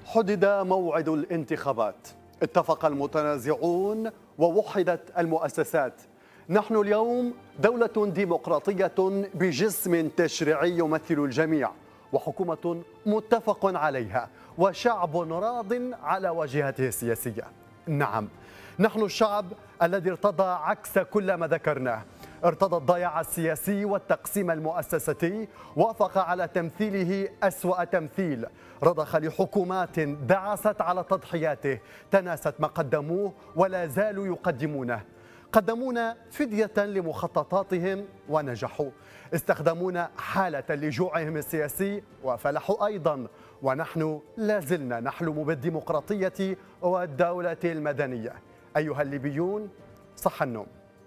حدد موعد الانتخابات، اتفق المتنازعون ووحدت المؤسسات. نحن اليوم دولة ديمقراطية بجسم تشريعي يمثل الجميع، وحكومة متفق عليها، وشعب راض على واجهته السياسية. نعم، نحن الشعب الذي ارتضى عكس كل ما ذكرناه، ارتضى الضياع السياسي والتقسيم المؤسساتي، وافق على تمثيله أسوأ تمثيل، رضخ لحكومات دعست على تضحياته، تناست ما قدموه ولا زالوا يقدمونه. قدمونا فدية لمخططاتهم ونجحوا، استخدمونا حالة لجوعهم السياسي وفلحوا أيضا، ونحن لازلنا نحلم بالديمقراطية والدولة المدنية. أيها الليبيون، صح النوم.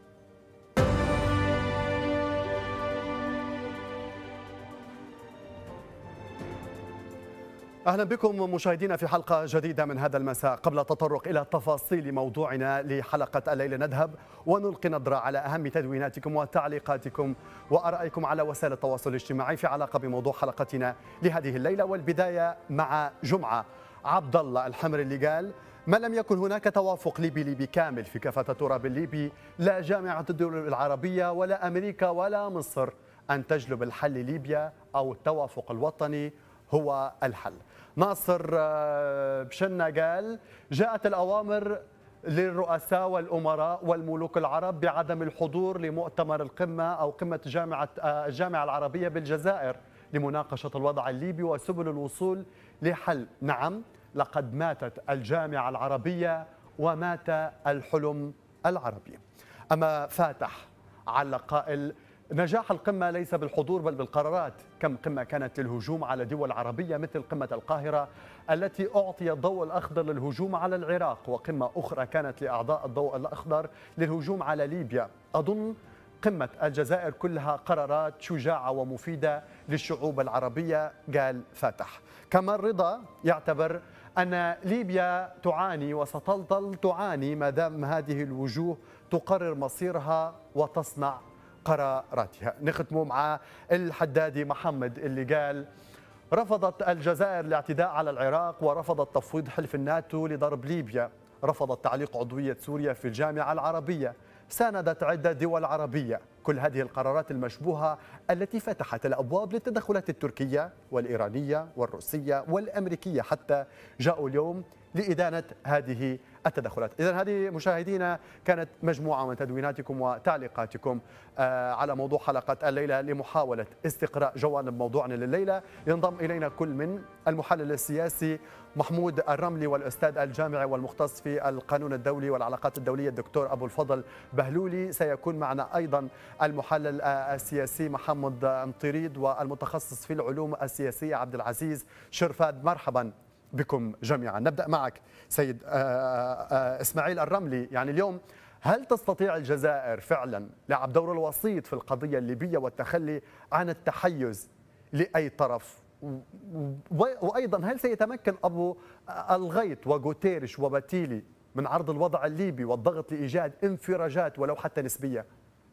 أهلا بكم مشاهدينا في حلقة جديدة من هذا المساء. قبل التطرق إلى تفاصيل موضوعنا لحلقة الليلة، نذهب ونلقي نظرة على أهم تدويناتكم وتعليقاتكم وآرائكم على وسائل التواصل الاجتماعي في علاقة بموضوع حلقتنا لهذه الليلة. والبداية مع جمعة عبد الله الحمر اللي قال: ما لم يكن هناك توافق ليبي كامل في كافة التراب الليبي، لا جامعة الدول العربية ولا أمريكا ولا مصر أن تجلب الحل ليبيا، أو التوافق الوطني هو الحل. ناصر بشنا قال: جاءت الأوامر للرؤساء والأمراء والملوك العرب بعدم الحضور لمؤتمر القمة أو قمة الجامعة العربية بالجزائر لمناقشة الوضع الليبي وسبل الوصول لحل. نعم، لقد ماتت الجامعة العربية ومات الحلم العربي. أما فاتح على قائل: نجاح القمة ليس بالحضور بل بالقرارات. كم قمة كانت للهجوم على دول عربية مثل قمة القاهرة التي أعطي الضوء الأخضر للهجوم على العراق، وقمة أخرى كانت لأعضاء الضوء الأخضر للهجوم على ليبيا. أظن قمة الجزائر كلها قرارات شجاعة ومفيدة للشعوب العربية، قال فاتح. كمان رضا يعتبر أن ليبيا تعاني وستظل تعاني ما دام هذه الوجوه تقرر مصيرها وتصنع قراراتها. نختم مع الحدادي محمد اللي قال: رفضت الجزائر الاعتداء على العراق، ورفضت تفويض حلف الناتو لضرب ليبيا، رفضت تعليق عضوية سوريا في الجامعة العربية، ساندت عدة دول عربية. كل هذه القرارات المشبوهة التي فتحت الأبواب للتدخلات التركية والإيرانية والروسية والأمريكية، حتى جاءوا اليوم لإدانة هذه التدخلات. إذن هذه مشاهدينا كانت مجموعة من تدويناتكم وتعليقاتكم على موضوع حلقة الليلة لمحاولة استقراء جوانب موضوعنا لليلة. ينضم إلينا كل من المحلل السياسي محمود الرملي والأستاذ الجامعي والمختص في القانون الدولي والعلاقات الدولية الدكتور أبو الفضل بهلولي. سيكون معنا أيضا المحلل السياسي محمد مطيريد والمتخصص في العلوم السياسية عبد العزيز شرفاد. مرحبا بكم جميعا. نبدأ معك سيد إسماعيل الرملي. يعني اليوم هل تستطيع الجزائر فعلا لعب دور الوسيط في القضية الليبية والتخلي عن التحيز لأي طرف؟ وأيضا هل سيتمكن أبو الغيط وغوتيريش وباتيلي من عرض الوضع الليبي والضغط لإيجاد انفراجات ولو حتى نسبية؟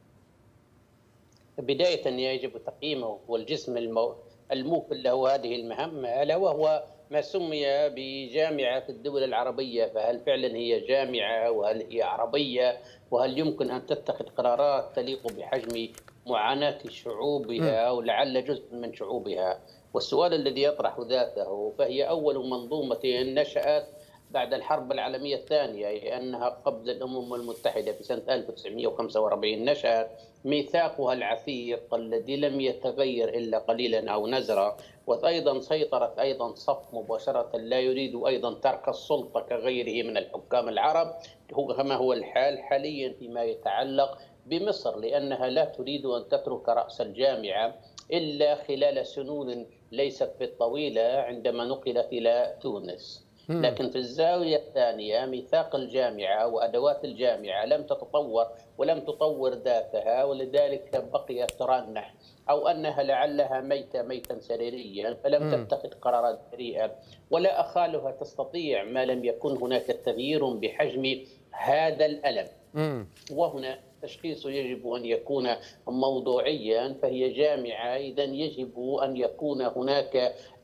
بداية يجب تقييمه والجسم الموكل له هذه المهمة، ألا وهو ما سمي بجامعة الدول العربية. فهل فعلا هي جامعة، وهل هي عربية، وهل يمكن أن تتخذ قرارات تليق بحجم معاناة شعوبها ولعل جزء من شعوبها؟ والسؤال الذي يطرح ذاته: فهي أول منظومة نشأت بعد الحرب العالمية الثانية، لأنها قبل الأمم المتحدة في سنة 1945 نشأت ميثاقها العتيق الذي لم يتغير إلا قليلا أو نزرا، وأيضا سيطرت أيضا صف مباشرة لا يريد أيضا ترك السلطة كغيره من الحكام العرب، كما هو الحال حاليا فيما يتعلق بمصر، لأنها لا تريد أن تترك رأس الجامعة إلا خلال سنون ليست بالطويلة عندما نقلت إلى تونس. لكن في الزاوية الثانية ميثاق الجامعة وأدوات الجامعة لم تتطور ولم تطور ذاتها، ولذلك بقيت ترنح، أو أنها لعلها ميتا سريريا فلم تتخذ قرارات جريئة. ولا أخالها تستطيع ما لم يكن هناك تغيير بحجم هذا الألم. وهنا تشخيص يجب أن يكون موضوعيا، فهي جامعة، إذن يجب أن يكون هناك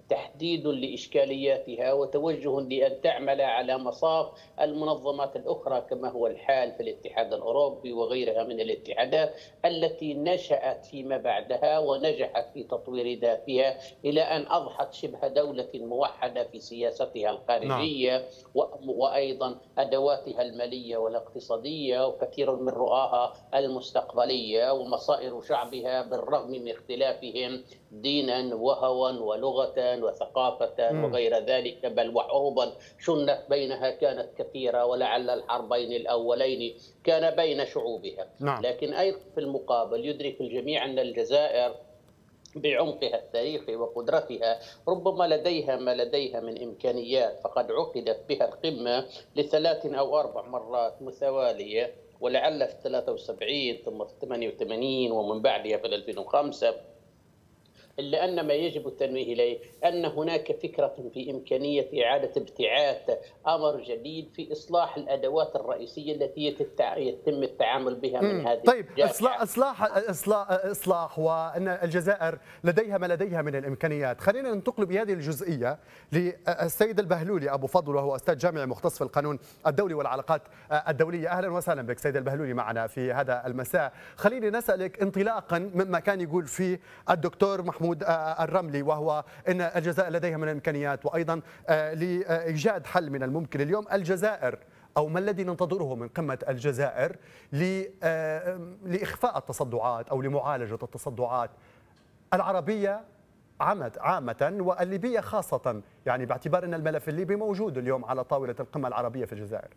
تحديد لإشكالياتها وتوجه لأن تعمل على مصاف المنظمات الأخرى كما هو الحال في الاتحاد الأوروبي وغيرها من الاتحادات التي نشأت فيما بعدها ونجحت في تطوير ذاتها إلى أن أضحت شبه دولة موحدة في سياستها نعم. الخارجية وأيضا أدواتها المالية والاقتصادية وكثير من رؤاها المستقبلية ومصائر شعبها بالرغم من اختلافهم دينا وهوا ولغة وثقافة وغير ذلك، بل وحروبا شنت بينها كانت كثيرة، ولعل الحربين الأولين كان بين شعوبها. نعم. لكن أيضا في المقابل يدرك الجميع أن الجزائر بعمقها التاريخي وقدرتها ربما لديها ما لديها من إمكانيات، فقد عقدت بها القمة ل3 أو 4 مرات متوالية، ولعل في 73 ثم في 88 ومن بعدها في 2005. إلا أن ما يجب التنويه إليه أن هناك فكرة في إمكانية إعادة ابتعاث أمر جديد في إصلاح الأدوات الرئيسية التي يتم التعامل بها من هذه طيب، الجامعة. إصلاح وأن الجزائر لديها ما لديها من الإمكانيات. خلينا ننتقل بهذه الجزئية للسيد البهلولي أبو فضل، وهو أستاذ جامعي مختص في القانون الدولي والعلاقات الدولية. أهلا وسهلا بك سيد البهلولي معنا في هذا المساء. خليني نسألك انطلاقا مما كان يقول فيه الدكتور محمود الرملي، وهو أن الجزائر لديها من الإمكانيات وأيضا لإيجاد حل من الممكن. اليوم الجزائر أو ما الذي ننتظره من قمة الجزائر لإخفاء التصدعات أو لمعالجة التصدعات العربية عامة والليبية خاصة، يعني باعتبار أن الملف الليبي موجود اليوم على طاولة القمة العربية في الجزائر؟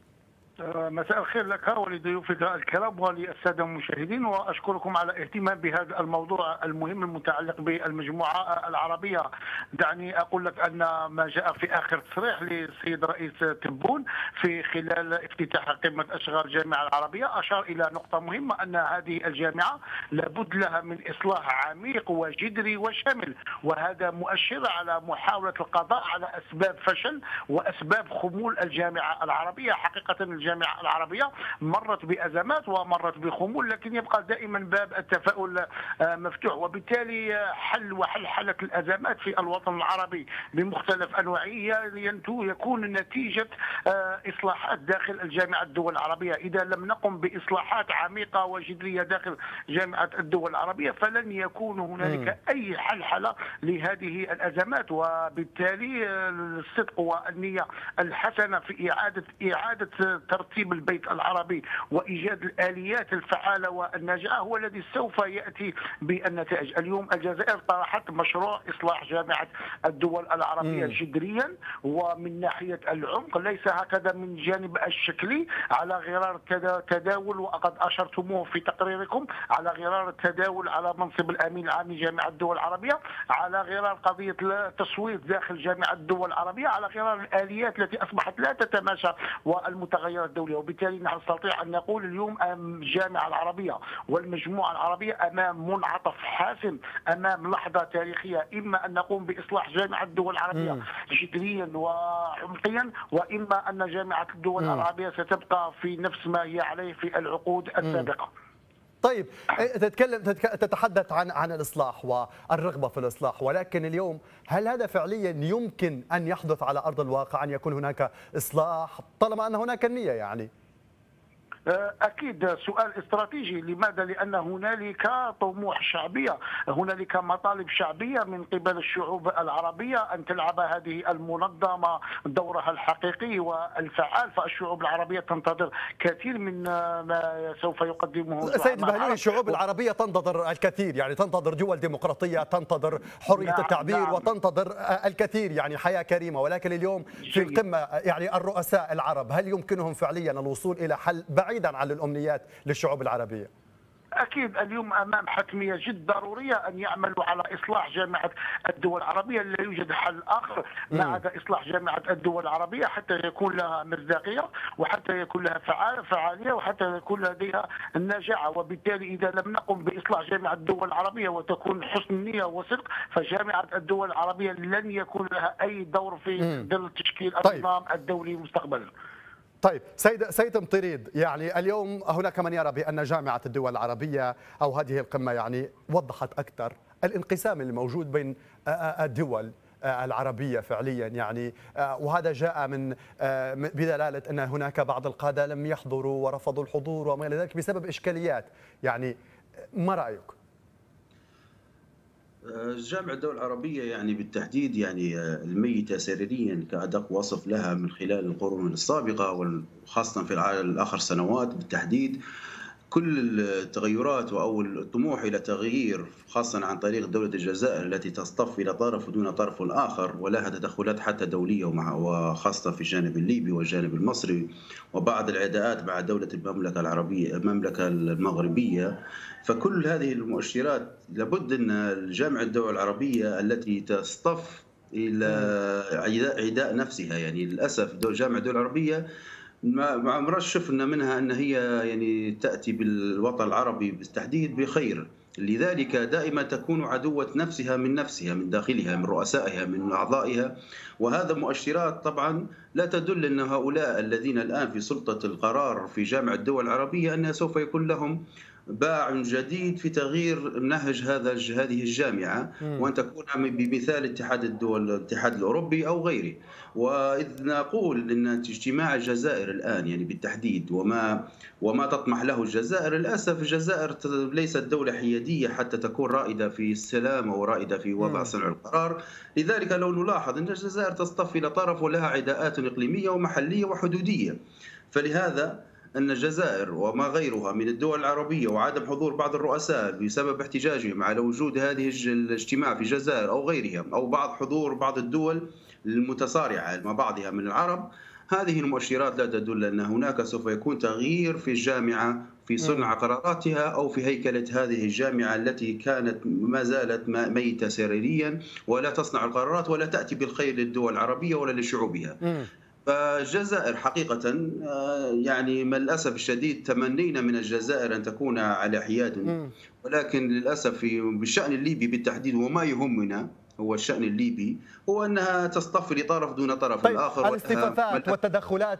مساء الخير لك ولضيوفك الكرام وللساده المشاهدين، واشكركم على اهتمام بهذا الموضوع المهم المتعلق بالمجموعه العربيه. دعني اقول لك ان ما جاء في اخر تصريح للسيد رئيس تبون في خلال افتتاح قمه اشغال الجامعه العربيه اشار الى نقطه مهمه، ان هذه الجامعه لابد لها من اصلاح عميق وجذري وشامل، وهذا مؤشر على محاوله القضاء على اسباب فشل واسباب خمول الجامعه العربيه. حقيقه الجامعة العربية مرت بأزمات ومرت بخمول، لكن يبقى دائما باب التفاؤل مفتوح، وبالتالي حل الأزمات في الوطن العربي بمختلف أنواعها يكون نتيجة إصلاحات داخل الجامعة الدول العربية. إذا لم نقم بإصلاحات عميقة وجذرية داخل جامعة الدول العربية فلن يكون هنالك أي حل لهذه الأزمات، وبالتالي الصدق والنية الحسنة في إعادة ترتيب البيت العربي وإيجاد الآليات الفعالة والناجعة هو الذي سوف يأتي بالنتائج. اليوم الجزائر طرحت مشروع إصلاح جامعة الدول العربية جذريا ومن ناحية العمق، ليس هكذا من جانب الشكلي على غرار التداول، وقد أشرتموه في تقريركم على غرار التداول على منصب الأمين العام لجامعة الدول العربية، على غرار قضية التصويت داخل جامعة الدول العربية، على غرار الآليات التي أصبحت لا تتماشى والمتغيرات الدولية. وبالتالي نحن نستطيع أن نقول اليوم الجامعة العربية والمجموعة العربية أمام منعطف حاسم، أمام لحظة تاريخية، إما أن نقوم بإصلاح جامعة الدول العربية جذريا وعمقيا، وإما أن جامعة الدول العربية ستبقى في نفس ما هي عليه في العقود السابقة. طيب، تتحدث عن الإصلاح والرغبة في الإصلاح، ولكن اليوم هل هذا فعليا يمكن أن يحدث على أرض الواقع، أن يكون هناك إصلاح طالما أن هناك النية؟ يعني أكيد سؤال استراتيجي. لماذا؟ لأن هنالك طموح شعبية، هنالك مطالب شعبية من قبل الشعوب العربية أن تلعب هذه المنظمة دورها الحقيقي والفعال، فالشعوب العربية تنتظر كثير من ما سوف يقدمه سيد بهلولي. الشعوب العربية تنتظر الكثير، يعني تنتظر دول ديمقراطية، تنتظر حرية التعبير وتنتظر الكثير، يعني حياة كريمة. ولكن اليوم في القمة يعني الرؤساء العرب هل يمكنهم فعليا الوصول إلى حل بعيدا عن الأمنيات للشعوب العربية؟ أكيد اليوم أمام حتمية جد ضرورية أن يعملوا على إصلاح جامعة الدول العربية. لا يوجد حل آخر ما عدا إصلاح جامعة الدول العربية حتى يكون لها مصداقية وحتى يكون لها فعالية وحتى يكون لديها النجاعة. وبالتالي إذا لم نقم بإصلاح جامعة الدول العربية وتكون حسن نية وصدق، فجامعة الدول العربية لن يكون لها أي دور في ظل تشكيل النظام الدولي مستقبلا. طيب سيد مطريد، يعني اليوم هناك من يرى بأن جامعة الدول العربية أو هذه القمة يعني وضحت أكثر الانقسام الموجود بين الدول العربية فعليا يعني، وهذا جاء من بدلالة أن هناك بعض القادة لم يحضروا ورفضوا الحضور وما إلى ذلك بسبب إشكاليات. يعني ما رأيك؟ جامعة الدول العربية يعني بالتحديد يعني الميتة سريريا كأدق وصف لها من خلال القرون السابقة وخاصة في الآخر سنوات بالتحديد. كل التغيرات أو الطموح إلى تغيير خاصة عن طريق دولة الجزائر التي تصطف إلى طرف دون طرف آخر ولها تدخلات حتى دولية وخاصة في الجانب الليبي والجانب المصري وبعض العداءات مع دولة المملكة المغربية. فكل هذه المؤشرات لابد أن جامعة الدول العربية التي تصطف إلى عداء نفسها، يعني للأسف جامعة الدول العربية ما عمرنا شفنا منها أن هي يعني تأتي بالوطن العربي بالتحديد بخير، لذلك دائما تكون عدوة نفسها من داخلها، من رؤسائها، من أعضائها. وهذا مؤشرات طبعا لا تدل أن هؤلاء الذين الآن في سلطة القرار في جامعة الدول العربية أن سوف يكون لهم باع جديد في تغيير نهج هذه الجامعة وأن تكون بمثال الاتحاد الأوروبي أو غيره. وإذ نقول أن اجتماع الجزائر الآن يعني بالتحديد وما تطمح له الجزائر، للأسف الجزائر ليست دولة حيادية حتى تكون رائدة في السلام ورائدة في وضع صنع القرار. لذلك لو نلاحظ أن الجزائر تصطف إلى طرف ولها عداءات إقليمية ومحلية وحدودية. فلهذا أن الجزائر وما غيرها من الدول العربية وعدم حضور بعض الرؤساء بسبب احتجاجهم على وجود هذه الاجتماع في الجزائر أو غيرها، أو حضور بعض الدول المتصارعة مع بعضها من العرب، هذه المؤشرات لا تدل أن هناك سوف يكون تغيير في الجامعة في صنع قراراتها أو في هيكلة هذه الجامعة التي كانت ما زالت ميتة سريريا ولا تصنع القرارات ولا تأتي بالخير للدول العربية ولا لشعوبها. فالجزائر حقيقة يعني من الأسف الشديد تمنينا من الجزائر أن تكون على حياد، ولكن للأسف بالشأن الليبي بالتحديد وما يهمنا هو الشأن الليبي هو أنها تصطف لطرف دون طرف. طيب الآخر الاصطفافات والتدخلات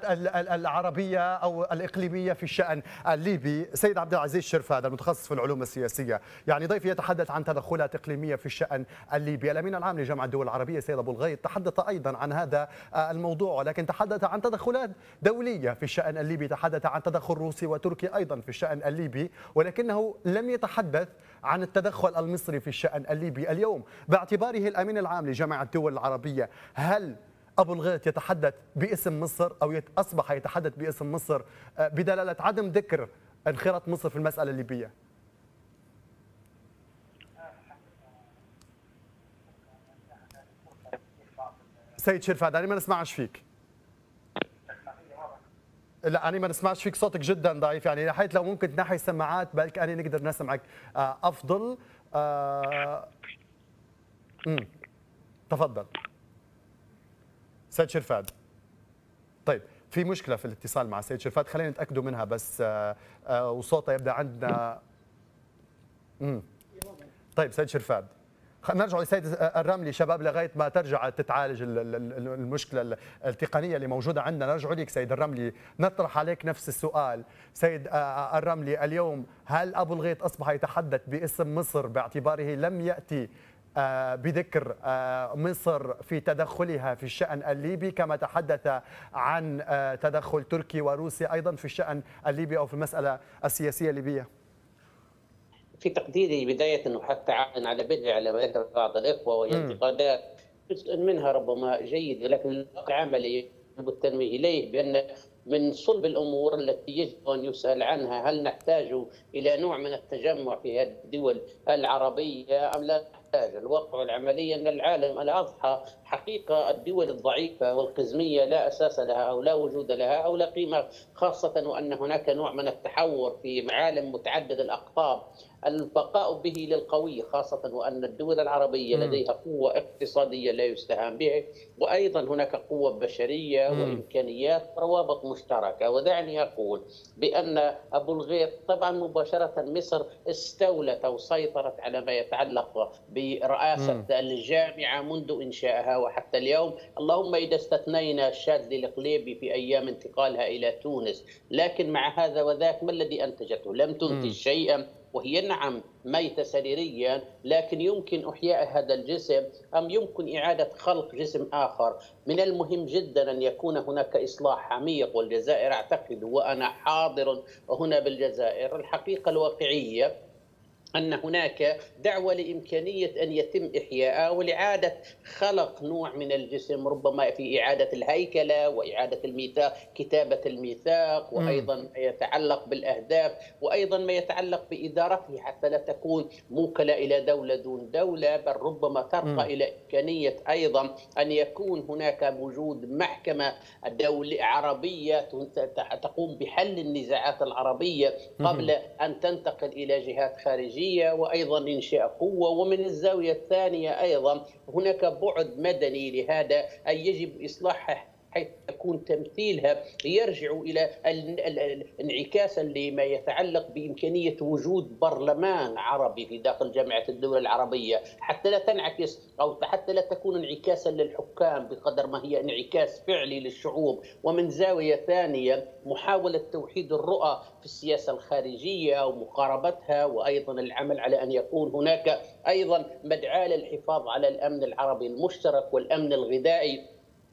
العربية أو الإقليمية في الشأن الليبي. سيد عبد العزيز شرفاد المتخصص في العلوم السياسية، يعني ضيفي يتحدث عن تدخلات إقليمية في الشأن الليبي. الأمين العام لجامعة الدول العربية سيد أبو الغيط تحدث أيضا عن هذا الموضوع، ولكن تحدث عن تدخلات دولية في الشأن الليبي، تحدث عن تدخل روسي وتركي أيضا في الشأن الليبي، ولكنه لم يتحدث عن التدخل المصري في الشأن الليبي. اليوم باعتباره الأمين العام لجامعة الدول العربية، هل أبو الغيط يتحدث باسم مصر أو أصبح يتحدث باسم مصر بدلالة عدم ذكر انخراط مصر في المسألة الليبية؟ سيد شرفاد أنا ما نسمعش فيك. لا أنا ما نسمعش فيك، صوتك جدا ضعيف، يعني حيث لو ممكن تنحي السماعات بلك أنا نقدر نسمعك أفضل. تفضل سيد شرفاد. طيب في مشكلة في الاتصال مع سيد شرفاد، خلينا نتأكدوا منها بس وصوته يبدأ عندنا. طيب سيد شرفاد نرجع لسيد الرملي شباب لغايه ما ترجع تتعالج المشكله التقنيه اللي موجوده عندنا. نرجع لك سيد الرملي، نطرح عليك نفس السؤال. سيد الرملي، اليوم هل ابو الغيط اصبح يتحدث باسم مصر باعتباره لم ياتي بذكر مصر في تدخلها في الشأن الليبي كما تحدث عن تدخل تركي وروسي أيضا في الشأن الليبي أو في المسألة السياسية الليبية؟ في تقديري بداية وحتى عائدا على بدء على ما ذكر بعض الإخوة وهي انتقادات جزء منها ربما جيد، ولكن الواقع عملي يجب التنويه إليه بأن من صلب الأمور التي يجب أن يسأل عنها هل نحتاج إلى نوع من التجمع في هذه الدول العربية أم لا نحتاج. الواقع العملي أن العالم الأضحى حقيقة الدول الضعيفة والقزمية لا أساس لها أو لا وجود لها أو لا قيمة، خاصة وأن هناك نوع من التحور في معالم متعدد الأقطاب. البقاء به للقوي، خاصة وأن الدول العربية لديها قوة اقتصادية لا يستهان به، وأيضا هناك قوة بشرية وإمكانيات روابط مشتركة. ودعني أقول بأن أبو الغيط طبعا مباشرة مصر استولت أو سيطرت على ما يتعلق برئاسة الجامعة منذ إنشائها وحتى اليوم، اللهم إذا استثنينا الشاذلي الإقليبي في أيام انتقالها إلى تونس. لكن مع هذا وذاك ما الذي أنتجته؟ لم تنتج شيئا وهي نعم ميتة سريريا، لكن يمكن إحياء هذا الجسم أم يمكن إعادة خلق جسم آخر. من المهم جدا أن يكون هناك إصلاح عميق، والجزائر أعتقد وأنا حاضر هنا بالجزائر الحقيقة الواقعية أن هناك دعوة لإمكانية أن يتم إحياء ولإعادة خلق نوع من الجسم، ربما في إعادة الهيكلة وإعادة الميثاق، كتابة الميثاق، وأيضا ما يتعلق بالأهداف، وأيضا ما يتعلق بإدارته حتى لا تكون موكلة إلى دولة دون دولة، بل ربما ترقى إلى إمكانية أيضا أن يكون هناك وجود محكمة دولية عربية تقوم بحل النزاعات العربية قبل أن تنتقل إلى جهات خارجية، وأيضا إنشاء قوة. ومن الزاوية الثانية أيضا هناك بعد مدني لهذا، أي يجب إصلاحه حيث يكون تمثيلها يرجع إلى انعكاسا لما يتعلق بإمكانية وجود برلمان عربي في داخل جامعة الدول العربية، حتى لا تنعكس أو حتى لا تكون انعكاسا للحكام بقدر ما هي انعكاس فعلي للشعوب. ومن زاوية ثانية محاولة توحيد الرؤى في السياسة الخارجية ومقاربتها، وأيضا العمل على أن يكون هناك أيضا مدعاة للحفاظ على الأمن العربي المشترك والأمن الغذائي،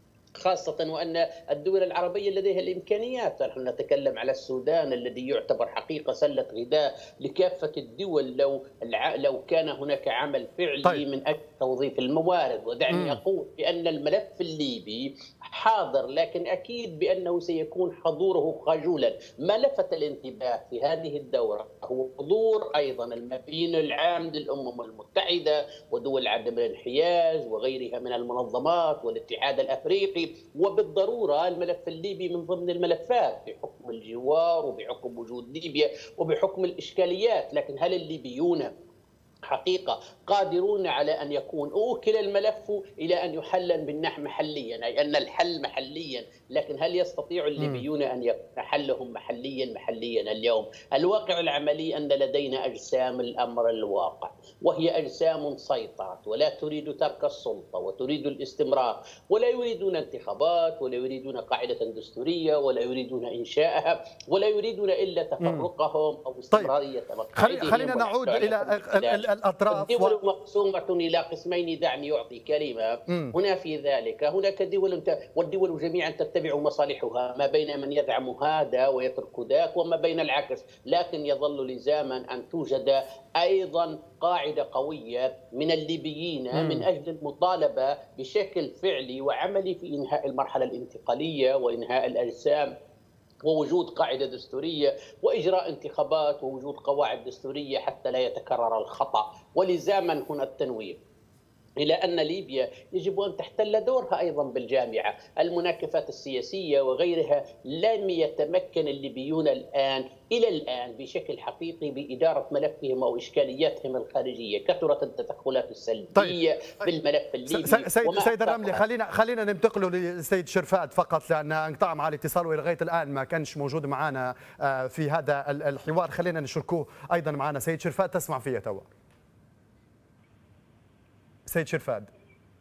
خاصة وأن الدول العربية لديها الإمكانيات. نحن نتكلم على السودان الذي يعتبر حقيقة سلة غذاء لكافة الدول لو كان هناك عمل فعلي من أجل توظيف الموارد. ودعني أقول بأن الملف الليبي حاضر، لكن أكيد بأنه سيكون حضوره خجولا. ما لفت الانتباه في هذه الدورة هو حضور أيضا المبين العام للأمم المتحدة ودول عدم الانحياز وغيرها من المنظمات والاتحاد الأفريقي، وبالضرورة الملف الليبي من ضمن الملفات بحكم الجوار وبحكم وجود ليبيا وبحكم الإشكاليات. لكن هل الليبيون حقيقة قادرون على أن يكون أوكل الملف إلى أن يحل بالنحو محليا، أي أن الحل محليا، لكن هل يستطيع الليبيون أن يكون حلهم محليا اليوم؟ الواقع العملي أن لدينا أجسام الأمر الواقع، وهي أجسام سيطرت ولا تريد ترك السلطة وتريد الاستمرار، ولا يريدون انتخابات ولا يريدون قاعدة دستورية ولا يريدون إنشاءها ولا يريدون إلا تفرقهم أو استمرارية. طيب خلينا نعود إلى الأطراف. الدول مقسومة إلى قسمين، دعني يعطي كلمة. هنا في ذلك هناك دول والدول جميعا تتبع مصالحها، ما بين من يدعم هذا ويترك ذاك وما بين العكس، لكن يظل لزاما أن توجد أيضا قاعدة قوية من الليبيين من أجل المطالبة بشكل فعلي وعملي في إنهاء المرحلة الانتقالية وإنهاء الأجسام ووجود قاعدة دستورية وإجراء انتخابات ووجود قواعد دستورية حتى لا يتكرر الخطأ. ولزاما هنا التنويه إلى أن ليبيا يجب أن تحتل دورها أيضا بالجامعة. المناكفات السياسية وغيرها لم يتمكن الليبيون إلى الآن بشكل حقيقي بإدارة ملفهم أو إشكالياتهم الخارجية. كثرت التدخلات السلبية بالملف الليبي. سيد الرملي، خلينا ننتقل للسيد شرفاد فقط، لأن انقطع مع الاتصال ولغاية الآن ما كانش موجود معنا في هذا الحوار. خلينا نشركوه أيضا معنا. سيد شرفاد تسمع فيا توا؟ سيد شرفاد،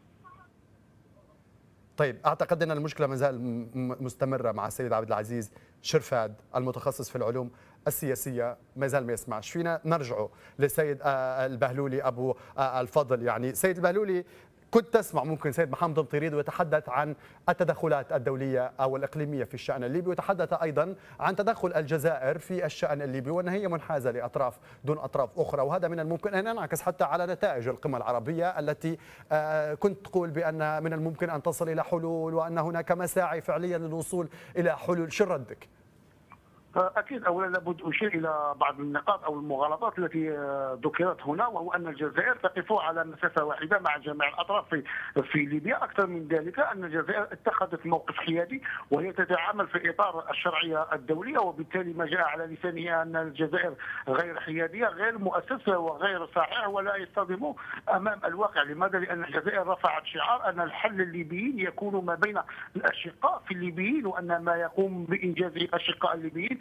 طيب أعتقد أن المشكلة ما زال مستمرة مع السيد عبد العزيز شرفاد المتخصص في العلوم السياسية، ما زال ما يسمعش فينا. نرجع للسيد البهلولي أبو الفضل. يعني سيد البهلولي، كنت تسمع ممكن سيد محمد الطريد ويتحدث عن التدخلات الدولية أو الإقليمية في الشأن الليبي، ويتحدث أيضا عن تدخل الجزائر في الشأن الليبي وأن هي منحازة لأطراف دون أطراف أخرى، وهذا من الممكن أن ينعكس حتى على نتائج القمة العربية التي كنت تقول بأن من الممكن أن تصل إلى حلول وأن هناك مساعي فعليا للوصول إلى حلول. شو ردك؟ أكيد أولا لابد أشير إلى بعض النقاط أو المغالطات التي ذكرت هنا، وهو أن الجزائر تقف على مسافة واحدة مع جميع الأطراف في ليبيا. أكثر من ذلك أن الجزائر اتخذت موقف حيادي وهي تتعامل في إطار الشرعية الدولية، وبالتالي ما جاء على لسانها أن الجزائر غير حيادية غير مؤسسة وغير صحيح ولا يصطدم أمام الواقع. لماذا؟ لأن الجزائر رفعت شعار أن الحل الليبيين يكون ما بين الأشقاء في الليبيين، وأن ما يقوم بإنجازه الأشقاء الليبيين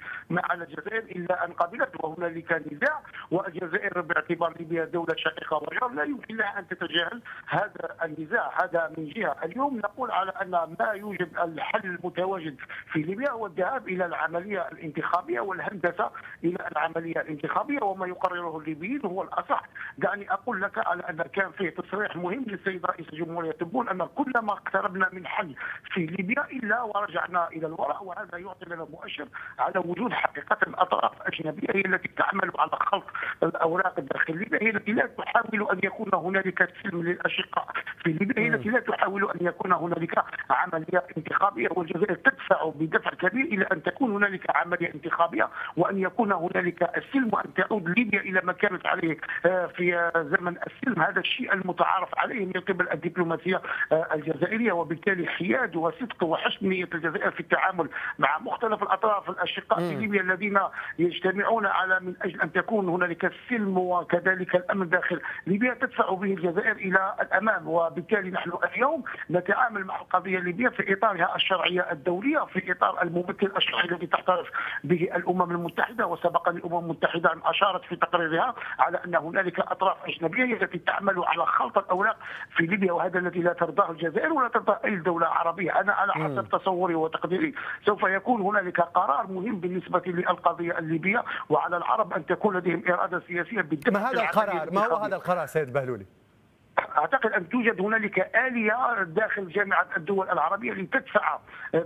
مع الجزائر إلا أن قبلت، وهنالك نزاع. والجزائر باعتبار ليبيا دولة شقيقة وجار لا يمكن لها أن تتجاهل هذا النزاع. هذا من جهة. اليوم نقول على أن ما يوجد الحل المتواجد في ليبيا هو الذهاب إلى العملية الانتخابية والهندسة إلى العملية الانتخابية، وما يقرره الليبيين هو الأصح. دعني أقول لك على أن كان فيه تصريح مهم للسيد رئيس الجمهورية تبون أن كلما اقتربنا من حل في ليبيا إلا ورجعنا إلى الوراء، وهذا يعطي لنا مؤشر على وجود حقيقة أطراف أجنبية هي التي تعمل على خلق الأوراق داخل ليبيا، هي التي لا تحاول أن يكون هنالك سلم للأشقاء في ليبيا، هي التي لا تحاول أن يكون هنالك عملية انتخابية. والجزائر تدفع بدفع كبير إلى أن تكون هنالك عملية انتخابية، وأن يكون هنالك السلم، وأن تعود ليبيا إلى ما كانت عليه في زمن السلم. هذا الشيء المتعارف عليه من قبل الدبلوماسية الجزائرية، وبالتالي حياد وصدق وحسن نية الجزائر في التعامل مع مختلف الأطراف الأشقاء في ليبيا الذين يجتمعون على من أجل أن تكون هنالك السلم وكذلك الأمن داخل ليبيا، تدفع به الجزائر إلى الأمام. وبالتالي نحن اليوم نتعامل مع القضية الليبية في إطارها الشرعية الدولية، في إطار الممثل الشرعي الذي تعترف به الأمم المتحدة. وسبق للأمم المتحدة أن أشارت في تقريرها على أن هنالك أطراف أجنبية هي التي تعمل على خلط الأوراق في ليبيا، وهذا الذي لا ترضاه الجزائر ولا ترضاه أي دولة عربية. أنا على حسب تصوري وتقديري سوف يكون هنالك قرار مهم بالنسبة للقضية الليبية، وعلى العرب أن تكون لديهم إرادة سياسية بالدفع. ما هذا القرار؟ ما هو هذا القرار سيد بهلولي؟ أعتقد أن توجد هنالك آلية داخل جامعة الدول العربية لتدفع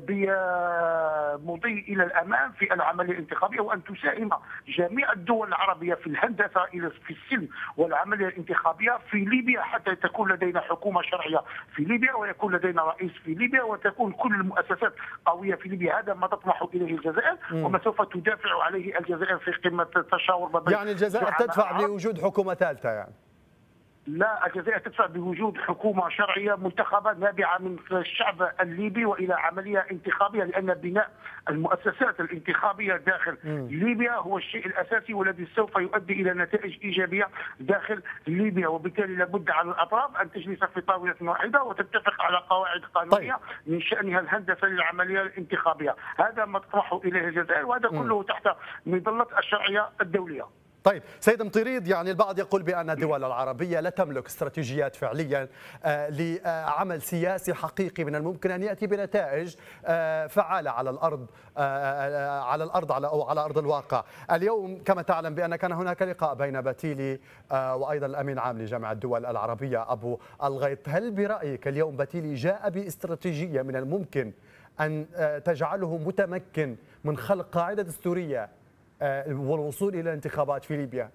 بمضي إلى الأمام في العملية الانتخابية، وأن تساهم جميع الدول العربية في الهندسة في السلم والعملية الانتخابية في ليبيا، حتى تكون لدينا حكومة شرعية في ليبيا، ويكون لدينا رئيس في ليبيا، وتكون كل المؤسسات قوية في ليبيا. هذا ما تطمح إليه الجزائر، وما سوف تدافع عليه الجزائر في قمة التشاور ما بين يعني الجزائر تدفع بوجود حكومة ثالثة يعني؟ لا، الجزائر تدفع بوجود حكومة شرعية منتخبة نابعة من الشعب الليبي وإلى عملية انتخابية، لأن بناء المؤسسات الانتخابية داخل ليبيا هو الشيء الأساسي والذي سوف يؤدي إلى نتائج إيجابية داخل ليبيا. وبالتالي لابد على الأطراف أن تجلس في طاولة واحدة وتتفق على قواعد قانونية من شأنها الهندسة للعملية الانتخابية. هذا ما تطمح إليه الجزائر، وهذا كله تحت مظلة الشرعية الدولية. طيب سيد مطيريد، يعني البعض يقول بأن الدول العربية لا تملك استراتيجيات فعليا لعمل سياسي حقيقي من الممكن أن يأتي بنتائج فعالة على الأرض أو على أرض الواقع. اليوم كما تعلم بأن كان هناك لقاء بين باتيلي وأيضا الأمين العام لجامعة الدول العربية أبو الغيط. هل برأيك اليوم باتيلي جاء باستراتيجية من الممكن أن تجعله متمكن من خلق قاعدة دستورية والوصول إلى الانتخابات في ليبيا؟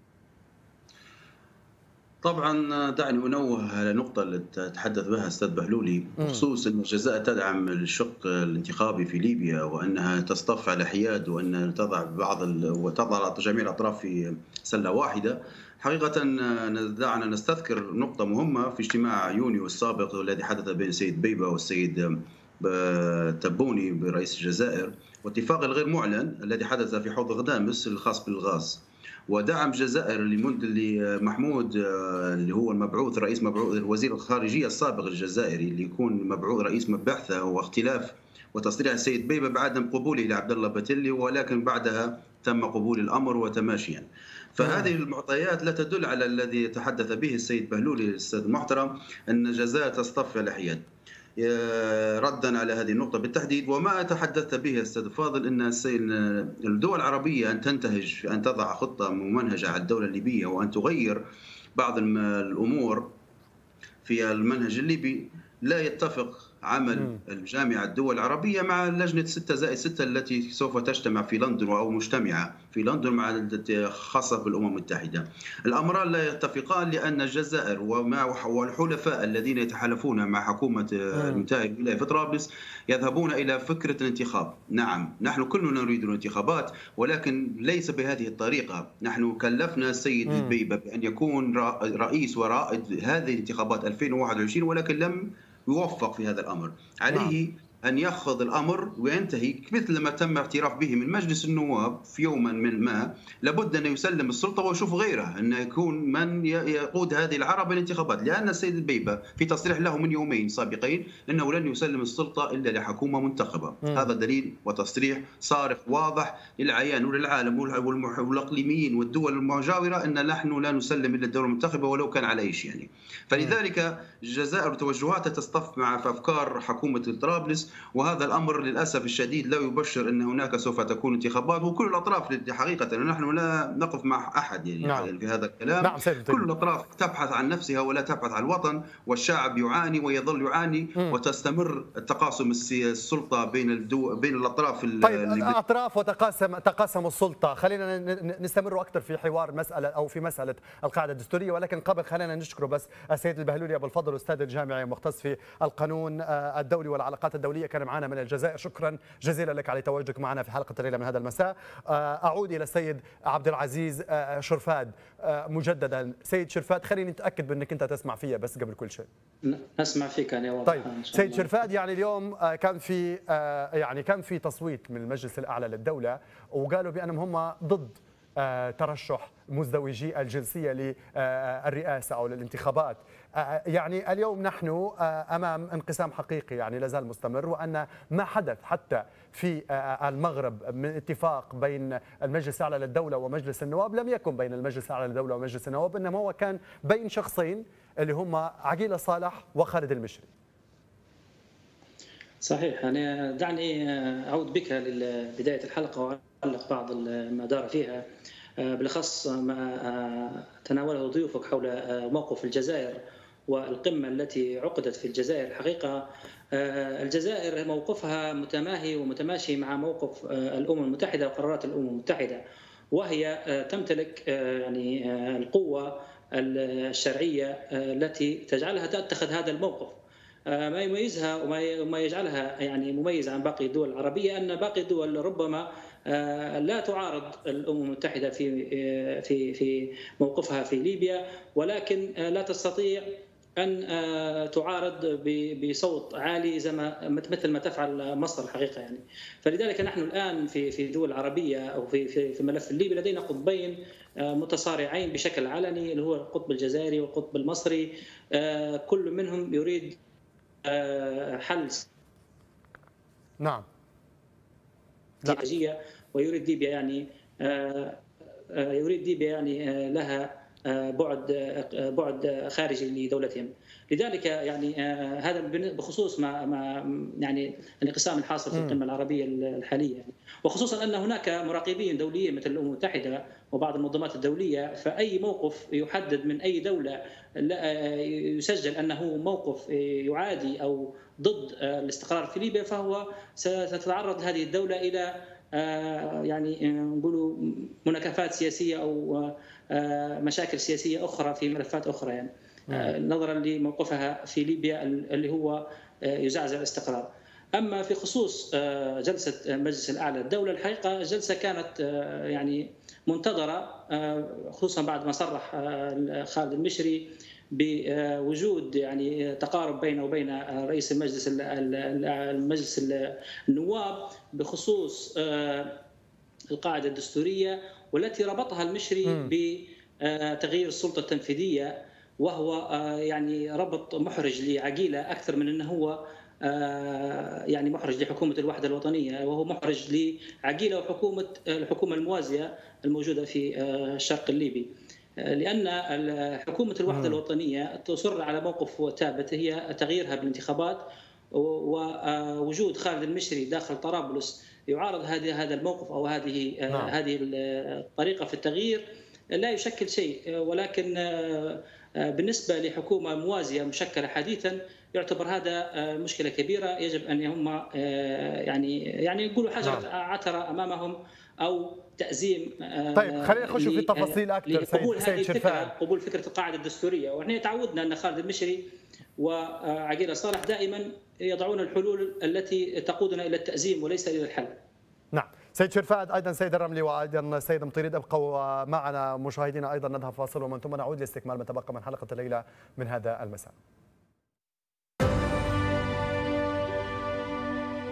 طبعا دعني أنوه على نقطة اللي تحدث بها أستاذ بهلولي بخصوص أن الجزائر تدعم الشق الانتخابي في ليبيا، وأنها تصطف على حياد، وأن تضع وتضع جميع الأطراف في سلة واحدة. حقيقة دعنا نستذكر نقطة مهمة في اجتماع يونيو السابق الذي حدث بين السيد بيبة والسيد تبوني برئيس الجزائر، واتفاق الغير معلن الذي حدث في حوض غدامس الخاص بالغاز، ودعم الجزائر لمحمود اللي هو المبعوث رئيس مبعوث وزير الخارجية السابق الجزائري، اللي يكون مبعوث رئيس مبعثة، واختلاف وتصريح السيد بيبة بعدم قبوله لعبد الله باتيلي، ولكن بعدها تم قبول الأمر وتماشيا. فهذه المعطيات لا تدل على الذي يتحدث به السيد بهلولي الأستاذ المحترم أن الجزائر تصطف على حياد. ردا على هذه النقطة بالتحديد، وما تحدثت به أستاذ فاضل أن الدول العربية أن تنتهج، أن تضع خطة ممنهجة على الدولة الليبية، وأن تغير بعض الأمور في المنهج الليبي، لا يتفق عمل الجامعة الدول العربية مع لجنة 6+6 التي سوف تجتمع في لندن، أو مجتمعة في لندن مع خاصة بالأمم المتحدة. الأمران لا يتفقان، لأن الجزائر والحلفاء الذين يتحالفون مع حكومة المنتهى الولاية في طرابلس يذهبون إلى فكرة الانتخاب. نعم، نحن كلنا نريد الانتخابات، ولكن ليس بهذه الطريقة. نحن كلفنا السيد البيبة بأن يكون رئيس ورائد هذه الانتخابات 2021، ولكن لم يوفق في هذا الأمر. عليه أن يأخذ الأمر وينتهي مثل ما تم اعتراف به من مجلس النواب في يوما من ما. لابد أن يسلم السلطة ويشوف غيره أن يكون من يقود هذه العرب الانتخابات، لأن السيد البيبة في تصريح له من يومين سابقين أنه لن يسلم السلطة إلا لحكومة منتخبة. هذا دليل وتصريح صارخ واضح للعيان وللعالم والإقليميين والدول المجاورة أن نحن لا نسلم إلا الدولة المنتخبة ولو كان على إيش يعني. فلذلك الجزائر توجهاتها تصطف مع أفكار حكومة طرابلس، وهذا الأمر للأسف الشديد لا يبشر أن هناك سوف تكون انتخابات. وكل الأطراف حقيقة نحن لا نقف مع أحد يعني في هذا الكلام. كل الأطراف تبحث عن نفسها ولا تبحث عن الوطن، والشعب يعاني ويظل يعاني وتستمر التقاسم السلطة بين الأطراف. طيب الأطراف وتقاسم السلطة. خلينا نستمر أكثر في حوار مسألة أو في مسألة القاعدة الدستورية، ولكن قبل خلينا نشكره بس السيد البهلولي أبو الفضل أستاذ الجامعي مختص في القانون الدولي والعلاقات الدولية كان معنا من الجزائر. شكرا جزيلا لك على تواجدك معنا في حلقة الليلة من هذا المساء. أعود إلى السيد عبد العزيز شرفاد مجددا. سيد شرفاد خليني نتأكد بأنك أنت تسمع فيا بس قبل كل شيء. نسمع فيك أنا واضح. طيب سيد شرفاد، يعني اليوم كان في تصويت من المجلس الأعلى للدولة وقالوا بأنهم هم ضد ترشح مزدوجي الجنسية للرئاسة أو للانتخابات. يعني اليوم نحن أمام انقسام حقيقي يعني لازال مستمر، وأن ما حدث حتى في المغرب من اتفاق بين المجلس الأعلى للدولة ومجلس النواب لم يكن بين المجلس الأعلى للدولة ومجلس النواب، إنما هو كان بين شخصين اللي هم عقيلة صالح وخالد المشري. صحيح. أنا دعني أعود بك لبداية الحلقة وأعلق بعض ما دار فيها، بالأخص ما تناوله ضيوفك حول موقف الجزائر والقمة التي عقدت في الجزائر. الحقيقة الجزائر موقفها متماهي ومتماشي مع موقف الأمم المتحدة وقرارات الأمم المتحدة، وهي تمتلك يعني القوة الشرعية التي تجعلها تتخذ هذا الموقف. ما يميزها وما يجعلها يعني مميزة عن باقي الدول العربية أن باقي الدول ربما لا تعارض الأمم المتحدة في موقفها في ليبيا، ولكن لا تستطيع أن تعارض بصوت عالي مثل ما تفعل مصر الحقيقة يعني. فلذلك نحن الآن في دول عربية أو في ملف الليبي لدينا قطبين متصارعين بشكل علني، اللي هو القطب الجزائري والقطب المصري. كل منهم يريد حل نعم استراتيجية، ويريد ليبيا يعني لها بعد خارجي لدولتهم. لذلك يعني هذا بخصوص ما يعني الانقسام الحاصل في القمة العربية الحالية يعني. وخصوصا أن هناك مراقبين دوليين مثل الأمم المتحدة وبعض المنظمات الدولية، فأي موقف يحدد من أي دولة يسجل أنه موقف يعادي أو ضد الاستقرار في ليبيا، فهو ستتعرض هذه الدولة إلى يعني نقولوا مناكفات سياسية أو مشاكل سياسية أخرى في ملفات أخرى يعني، نظرا لموقفها في ليبيا اللي هو يزعزع الاستقرار. أما في خصوص جلسة المجلس الأعلى للدولة، الحقيقة الجلسة كانت يعني منتظرة، خصوصا بعد ما صرح خالد المشري بوجود يعني تقارب بينه وبين رئيس المجلس النواب بخصوص القاعدة الدستورية، والتي ربطها المشري بتغيير السلطة التنفيذية، وهو يعني ربط محرج لعقيلة أكثر من أنه هو يعني محرج لحكومة الوحدة الوطنية، وهو محرج لعقيلة وحكومة الحكومة الموازية الموجودة في الشرق الليبي. لأن حكومة الوحدة الوطنية تصر على موقف ثابت، هي تغييرها بالانتخابات، ووجود خالد المشري داخل طرابلس يعارض هذا الموقف أو هذه الطريقة في التغيير لا يشكل شيء. ولكن بالنسبة لحكومة موازية مشكلة حديثا يعتبر هذا مشكلة كبيرة، يجب أن هم يعني يقولوا حجر عثرة أمامهم أو تأزيم. طيب خلينا نخش في التفاصيل أكثر. سيد شرفاد، قبول فكرة القاعدة الدستورية، ونحن تعودنا أن خالد المشري وعقيلة صالح دائما يضعون الحلول التي تقودنا إلى التأزيم وليس إلى الحل. نعم سيد شرفاد، أيضا سيد الرملي وأيضا سيد مطيريد، ابقوا معنا مشاهدينا. أيضا نذهب فاصل ومن ثم نعود لاستكمال ما تبقى من حلقة الليلة من هذا المساء.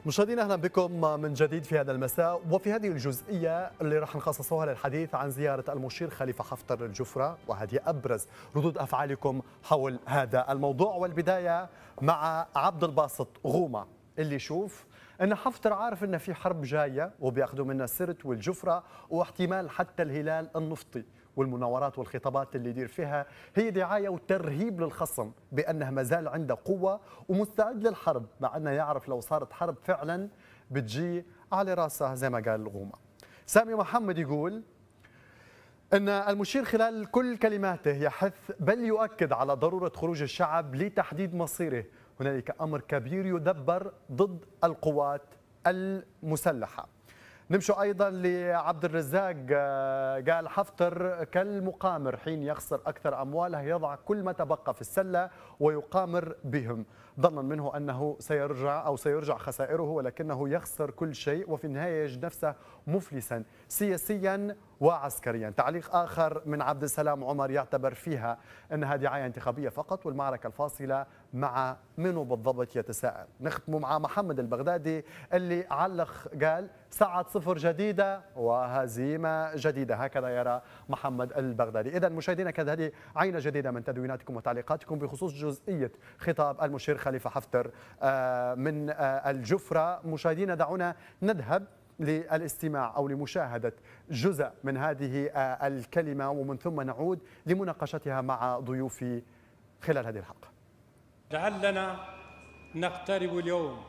مشاهدينا اهلا بكم من جديد في هذا المساء، وفي هذه الجزئيه اللي راح نخصصوها للحديث عن زياره المشير خليفه حفتر للجفرة، وهذه ابرز ردود افعالكم حول هذا الموضوع. والبدايه مع عبد الباسط غومه اللي يشوف ان حفتر عارف ان في حرب جايه وبياخذوا منا سرت والجفرة واحتمال حتى الهلال النفطي، والمناورات والخطابات اللي يدير فيها هي دعايه وترهيب للخصم بانه ما زال عنده قوه ومستعد للحرب، مع انه يعرف لو صارت حرب فعلا بتجي على راسه زي ما قال الغومه. سامي محمد يقول ان المشير خلال كل كلماته يحث بل يؤكد على ضروره خروج الشعب لتحديد مصيره، هنالك امر كبير يدبر ضد القوات المسلحه. نمشوا ايضا لعبد الرزاق، قال حفتر كالمقامر حين يخسر اكثر امواله يضع كل ما تبقى في السله ويقامر بهم، ظنا منه انه سيرجع خسائره، ولكنه يخسر كل شيء وفي النهايه يجد نفسه مفلسا سياسيا وعسكريا. تعليق اخر من عبد السلام عمر يعتبر فيها انها دعايه انتخابيه فقط، والمعركه الفاصله مع منو بالضبط يتساءل. نختم مع محمد البغدادي اللي علق قال ساعة صفر جديدة وهزيمة جديدة، هكذا يرى محمد البغدادي. إذا مشاهدينا كانت هذه عينة جديدة من تدويناتكم وتعليقاتكم بخصوص جزئية خطاب المشير خليفة حفتر من الجفرة. مشاهدينا دعونا نذهب للاستماع أو لمشاهدة جزء من هذه الكلمة ومن ثم نعود لمناقشتها مع ضيوفي خلال هذه الحلقة. لعلنا نقترب اليوم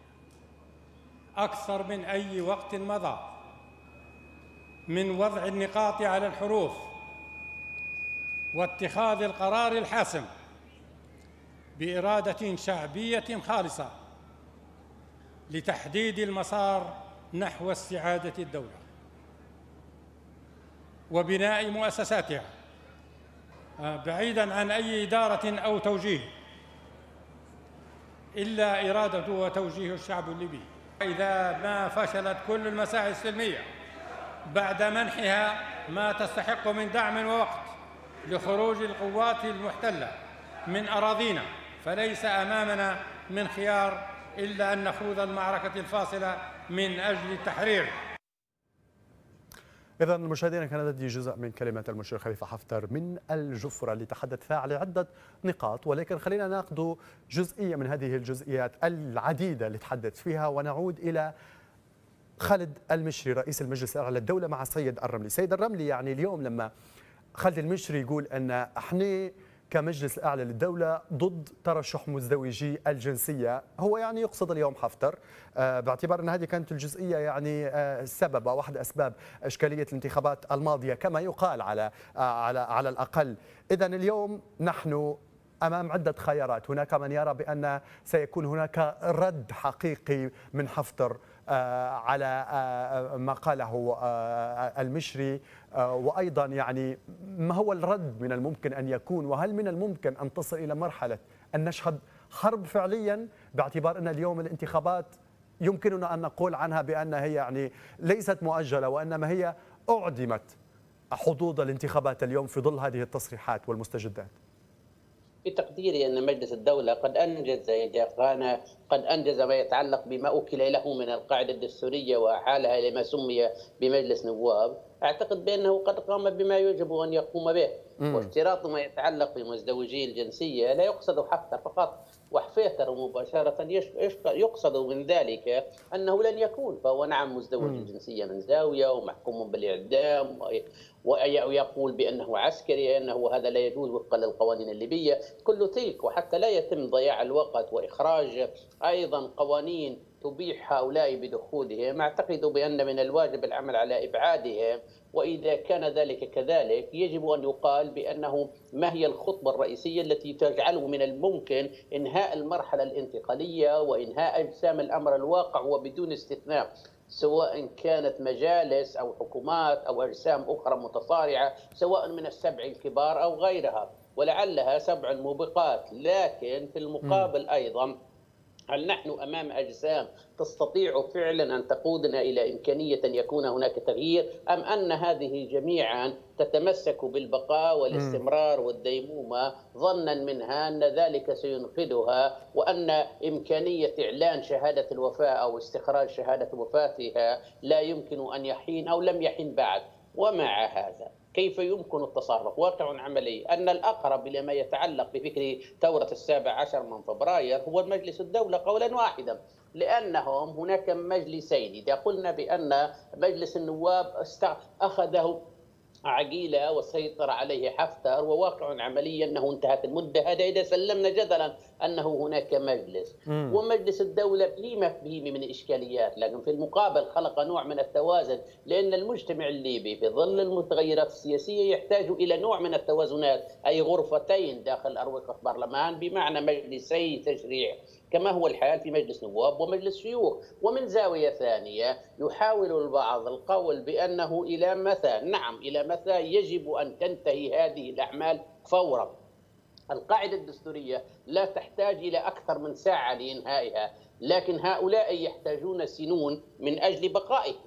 أكثر من أي وقت مضى من وضع النقاط على الحروف واتخاذ القرار الحاسم بإرادة شعبية خالصة لتحديد المسار نحو استعادة الدولة وبناء مؤسساتها بعيداً عن أي إدارة أو توجيه إلا إرادة وتوجيه الشعب الليبي. إذا ما فشلت كل المساعي السلمية بعد منحها ما تستحق من دعم ووقت لخروج القوات المحتلة من أراضينا، فليس أمامنا من خيار إلا أن نخوض المعركة الفاصلة من أجل التحرير. إذا مشاهدينا كان لدي جزء من كلمة المشير خليفة حفتر من الجفرة اللي تحدث فيها على عدة نقاط، ولكن خلينا ناخذ جزئية من هذه الجزئيات العديدة اللي تحدث فيها ونعود إلى خالد المشري رئيس المجلس الأعلى للدولة مع سيد الرملي. سيد الرملي يعني اليوم لما خالد المشري يقول أن احنا كمجلس الأعلى للدولة ضد ترشح مزدوجي الجنسية، هو يعني يقصد اليوم حفتر باعتبار أن هذه كانت الجزئية يعني السبب أو أحد أسباب إشكالية الانتخابات الماضية كما يقال على الأقل. إذن اليوم نحن أمام عدة خيارات، هناك من يرى بأن سيكون هناك رد حقيقي من حفتر على ما قاله المشري، وأيضا يعني ما هو الرد من الممكن أن يكون، وهل من الممكن أن تصل إلى مرحلة أن نشهد حرب فعليا باعتبار أن اليوم الانتخابات يمكننا أن نقول عنها بأنها هي يعني ليست مؤجلة وإنما هي أعدمت حظوظ الانتخابات اليوم في ظل هذه التصريحات والمستجدات؟ في تقديري أن مجلس الدولة قد أنجز ما يتعلق بما أوكل له من القاعدة الدستورية وحالها إلى ما سمي بمجلس نواب. أعتقد بأنه قد قام بما يجب أن يقوم به، واشتراط ما يتعلق بمزدوجي الجنسية لا يقصد حفتر فقط وحفتر مباشرة، يقصد من ذلك أنه لن يكون، فهو نعم مزدوج الجنسية من زاوية ومحكوم بالإعدام ويقول بأنه عسكري، أنه هذا لا يجوز وفقا للقوانين الليبية، كل تلك، وحتى لا يتم ضياع الوقت وإخراج أيضا قوانين تبيح هؤلاء بدخولهم. أعتقد بأن من الواجب العمل على إبعادهم، وإذا كان ذلك كذلك يجب أن يقال بأنه ما هي الخطوة الرئيسية التي تجعله من الممكن إنهاء المرحلة الانتقالية وإنهاء أجسام الأمر الواقع وبدون استثناء، سواء كانت مجالس أو حكومات أو أجسام أخرى متصارعة، سواء من السبع الكبار أو غيرها، ولعلها 7 موبقات. لكن في المقابل أيضا هل نحن أمام أجسام تستطيع فعلا أن تقودنا إلى إمكانية أن يكون هناك تغيير، أم أن هذه جميعا تتمسك بالبقاء والاستمرار والديمومة ظنا منها أن ذلك سينقذها، وأن إمكانية إعلان شهادة الوفاة أو استخراج شهادة وفاتها لا يمكن أن يحين أو لم يحين بعد؟ ومع هذا كيف يمكن التصرف؟ واقع عملي أن الأقرب إلى ما يتعلق بفكر ثورة 17 من فبراير هو مجلس الدولة قولا واحدا، لأنهم هناك مجلسين. إذا قلنا بأن مجلس النواب أخذه عقيلة وسيطر عليه حفتر، وواقع عملي أنه انتهت المدة، هذا إذا سلمنا جدلا أنه هناك مجلس. ومجلس الدولة به ما فيه من إشكاليات، لكن في المقابل خلق نوع من التوازن، لأن المجتمع الليبي في ظل المتغيرات السياسية يحتاج إلى نوع من التوازنات، أي غرفتين داخل أروقة البرلمان، بمعنى مجلسي تشريع كما هو الحال في مجلس نواب ومجلس شيوخ. ومن زاوية ثانية يحاول البعض القول بأنه إلى متى، نعم إلى متى يجب أن تنتهي هذه الأعمال فورا. القاعدة الدستورية لا تحتاج إلى أكثر من ساعة لإنهائها، لكن هؤلاء يحتاجون سنون من أجل بقائهم.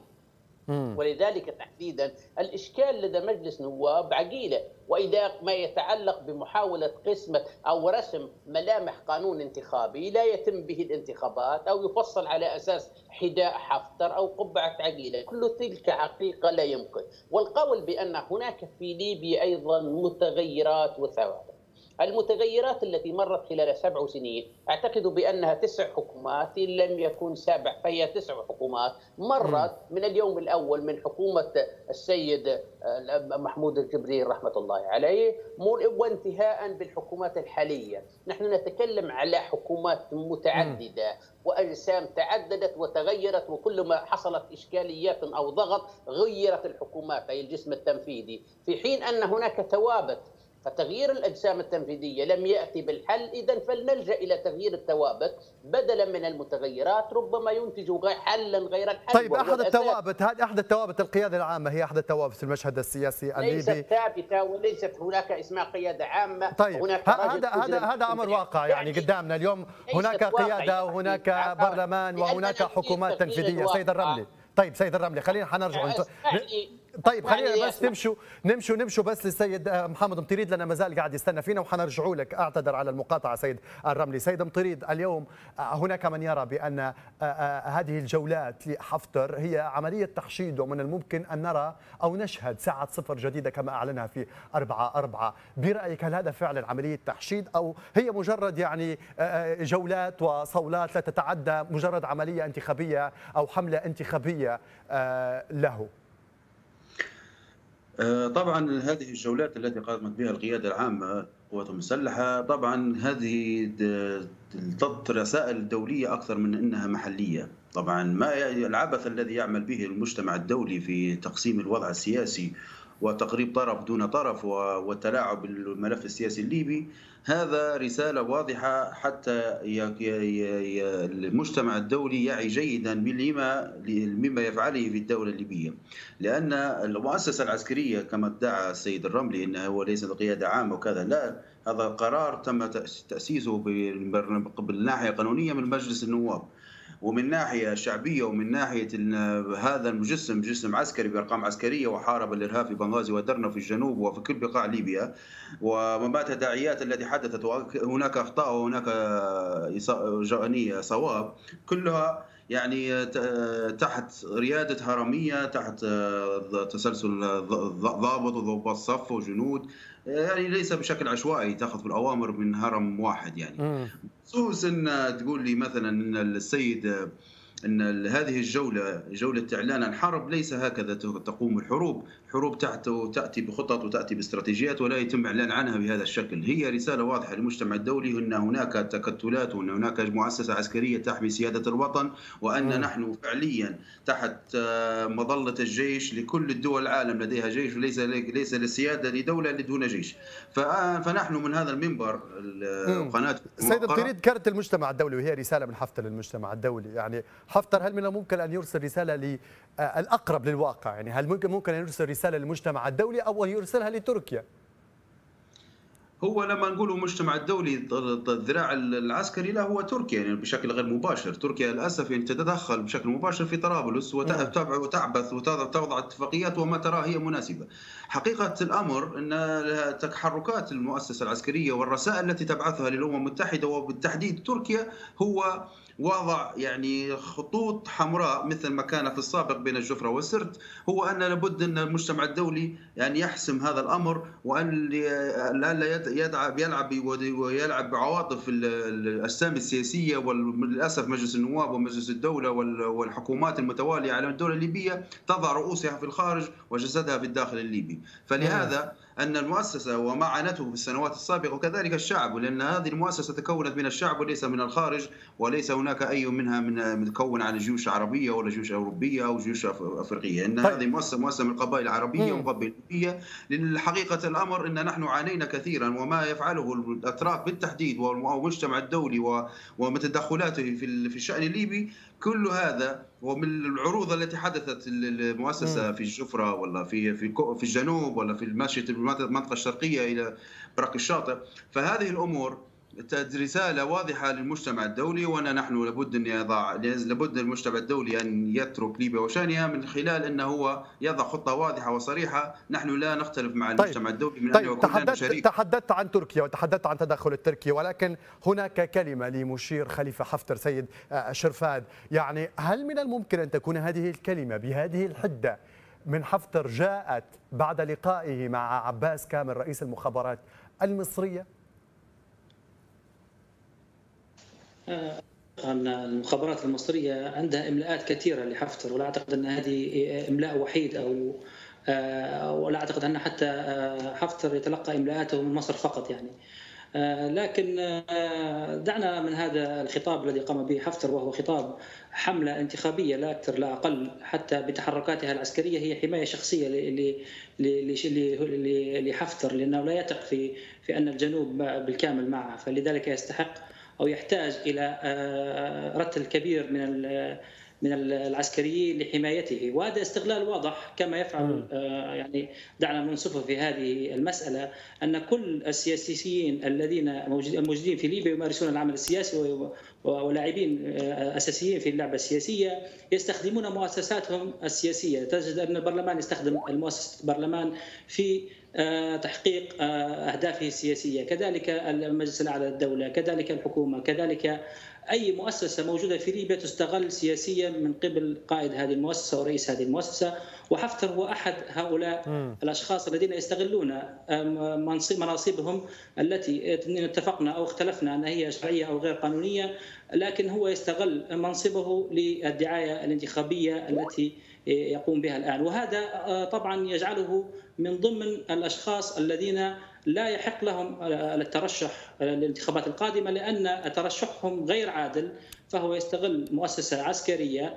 ولذلك تحديدا الإشكال لدى مجلس نواب عقيلة. وإذا ما يتعلق بمحاولة قسمة أو رسم ملامح قانون انتخابي لا يتم به الانتخابات، أو يفصل على أساس حذاء حفتر أو قبعة عقيلة، كل تلك حقيقة لا يمكن. والقول بأن هناك في ليبيا أيضا متغيرات وثوابت. المتغيرات التي مرت خلال 7 سنين أعتقد بأنها 9 حكومات، إن لم يكن 7 فهي 9 حكومات مرت من اليوم الأول من حكومة السيد محمود الجبريل رحمة الله عليه، وانتهاء بالحكومات الحالية. نحن نتكلم على حكومات متعددة وأجسام تعددت وتغيرت، وكل ما حصلت إشكاليات أو ضغط غيرت الحكومات أي الجسم التنفيذي، في حين أن هناك ثوابت. فتغيير الأجسام التنفيذية لم يأتي بالحل، إذن فلنلجأ إلى تغيير الثوابت بدلا من المتغيرات، ربما ينتج حلا غير الحل. طيب أحد الثوابت، هذه أحد الثوابت، القيادة العامة هي أحد الثوابت في المشهد السياسي الليبي، ليست ثابتة وليست هناك اسمها قيادة عامة. طيب هذا أمر واقع يعني قدامنا اليوم، هناك قيادة وهناك برلمان وهناك حكومات تنفيذية. سيد الرملي، طيب سيد الرملي خلينا حنرجع. طيب خلينا بس نمشوا بس للسيد محمد مطيريد، لأنه ما زال قاعد يستنى فينا وحنرجعوا لك. أعتذر على المقاطعة سيد الرملي. سيد مطيريد، اليوم هناك من يرى بأن هذه الجولات لحفتر هي عملية تحشيد، ومن الممكن أن نرى أو نشهد ساعة صفر جديدة كما أعلنها في 4/4. برأيك هل هذا فعلا عملية تحشيد، أو هي مجرد يعني جولات وصولات لا تتعدى مجرد عملية انتخابية أو حملة انتخابية له؟ طبعا هذه الجولات التي قامت بها القيادة العامة القوات المسلحة، طبعا هذه تلقت رسائل دولية أكثر من أنها محلية. طبعا ما العبث الذي يعمل به المجتمع الدولي في تقسيم الوضع السياسي وتقريب طرف دون طرف والتلاعب بالملف السياسي الليبي، هذا رسالة واضحة حتى المجتمع الدولي يعي جيدا مما يفعله في الدولة الليبية. لأن المؤسسة العسكرية كما ادعى السيد الرملي أنه هو ليس قيادة عامة وكذا، لا، هذا قرار تم تأسيسه بالناحية القانونية من مجلس النواب، ومن ناحية شعبية، ومن ناحية هذا المجسم جسم عسكري بأرقام عسكرية، وحارب الإرهاب في بنغازي ودرنا في الجنوب وفي كل بقاع ليبيا، وما التداعيات التي حدثت، وهناك أخطاء وهناك صواب، كلها يعني تحت ريادة هرمية، تحت تسلسل ضابط وضباط صف وجنود، يعني ليس بشكل عشوائي تأخذ الأوامر من هرم واحد. يعني خصوصا أن تقول لي مثلا أن السيد أن هذه الجولة جولة إعلان عن حرب، ليس هكذا تقوم الحروب. الحروب تأتي بخطط وتأتي باستراتيجيات، ولا يتم إعلان عنها بهذا الشكل. هي رسالة واضحة للمجتمع الدولي أن هناك تكتلات، وأن هناك مؤسسة عسكرية تحمي سيادة الوطن، وأن نحن فعليا تحت مظلة الجيش. لكل الدول العالم لديها جيش، وليس للسيادة لدولة دون جيش. فنحن من هذا المنبر القناة سيد مطيريد كرت المجتمع الدولي، وهي رسالة من حفتر للمجتمع الدولي. يعني حفتر هل من الممكن أن يرسل رسالة الأقرب للواقع؟ يعني هل ممكن أن يرسل رسالة للمجتمع الدولي أو يرسلها لتركيا؟ هو لما نقولوا المجتمع الدولي الذراع العسكري، لا هو تركيا يعني بشكل غير مباشر. تركيا للاسف يعني تتدخل بشكل مباشر في طرابلس وتعبث وتوضع اتفاقيات وما تراه هي مناسبه. حقيقه الامر ان تحركات المؤسسه العسكريه والرسائل التي تبعثها للامم المتحده وبالتحديد تركيا هو وضع يعني خطوط حمراء مثل ما كان في السابق بين الجفرة والسرت. هو أن لابد أن المجتمع الدولي يعني يحسم هذا الأمر، وأن يلعب بعواطف الأجسام السياسية، وللأسف مجلس النواب ومجلس الدولة والحكومات المتوالية على الدولة الليبية تضع رؤوسها في الخارج وجسدها في الداخل الليبي. فلهذا أن المؤسسة وما عانته في السنوات السابقة وكذلك الشعب، لأن هذه المؤسسة تكونت من الشعب وليس من الخارج، وليس هناك أي منها متكون عن جيوش عربية ولا جيوش أوروبية أو جيوش أفريقية. إن هذه مؤسسة من القبائل العربية وقبائل الليبية. لحقيقة الأمر أن نحن عانينا كثيرا، وما يفعله الأتراك بالتحديد والمجتمع الدولي وتدخلاته في الشأن الليبي كل هذا، ومن العروض التي حدثت المؤسسة في الجفرة ولا في الجنوب ولا في المنطقة الشرقية إلى برك الشاطئ. فهذه الأمور رسالة واضحة للمجتمع الدولي، وأن نحن لابد المجتمع الدولي أن يترك ليبيا وشأنها من خلال أنه هو يضع خطة واضحة وصريحة. نحن لا نختلف مع المجتمع الدولي من أنه يكون شريك. تحدثت عن تركيا وتحدثت عن تدخل التركي، ولكن هناك كلمة لمشير خليفة حفتر سيد شرفاد، يعني هل من الممكن أن تكون هذه الكلمة بهذه الحدة من حفتر جاءت بعد لقائه مع عباس كامل رئيس المخابرات المصرية؟ أن المخابرات المصرية عندها إملاءات كثيرة لحفتر، ولا أعتقد أن هذه إملاء وحيد ولا أعتقد أن حتى حفتر يتلقى إملاءاته من مصر فقط يعني. لكن دعنا من هذا الخطاب الذي قام به حفتر، وهو خطاب حملة انتخابية لا أكثر لا أقل، حتى بتحركاتها العسكرية هي حماية شخصية لحفتر، لأنه لا يثق في أن الجنوب بالكامل معه، فلذلك يستحق أو يحتاج إلى رتل كبير من العسكريين لحمايته، وهذا استغلال واضح كما يفعل يعني دعنا ننصفه في هذه المسألة أن كل السياسيين الذين موجودين في ليبيا يمارسون العمل السياسي ولاعبين أساسيين في اللعبة السياسية يستخدمون مؤسساتهم السياسية. تجد أن البرلمان يستخدم مؤسسة البرلمان في تحقيق أهدافه السياسية، كذلك المجلس الأعلى للدولة، كذلك الحكومة، كذلك أي مؤسسة موجودة في ليبيا تستغل سياسيا من قبل قائد هذه المؤسسة ورئيس هذه المؤسسة. وحفتر هو أحد هؤلاء الأشخاص الذين يستغلون مناصبهم التي اتفقنا أو اختلفنا أن هي شرعية أو غير قانونية، لكن هو يستغل منصبه للدعاية الانتخابية التي يقوم بها الآن، وهذا طبعا يجعله من ضمن الأشخاص الذين لا يحق لهم الترشح للانتخابات القادمة، لأن ترشحهم غير عادل، فهو يستغل مؤسسة عسكرية